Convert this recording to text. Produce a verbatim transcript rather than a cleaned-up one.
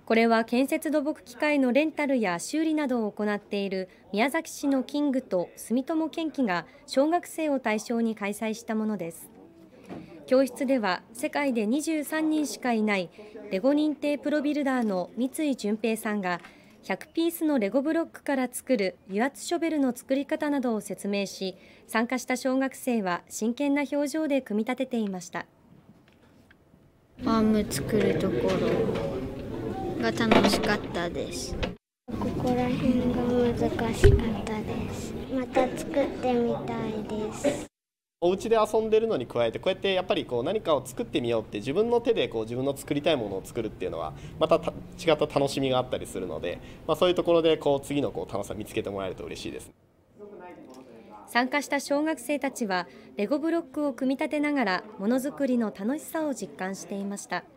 これは建設土木機械のレンタルや修理などを行っている宮崎市のキングと住友建機が小学生を対象に開催したものです。教室では世界でにじゅうさんにんしかいないレゴ認定プロビルダーの三井淳平さんがひゃくピースのレゴブロックから作る油圧ショベルの作り方などを説明し、参加した小学生は真剣な表情で組み立てていました。 アーム作るところが楽しかったです。 ここら辺が難しかったです。また作ってみたいです。 お家で遊んでるのに加えて、こうやってやっぱりこう何かを作ってみようって自分の手でこう自分の作りたいものを作るっていうのはまた違った楽しみがあったりするので、まあ、そういうところでこう次のこう楽しさを見つけてもらえると嬉しいです。 参加した小学生たちはレゴブロックを組み立てながらものづくりの楽しさを実感していました。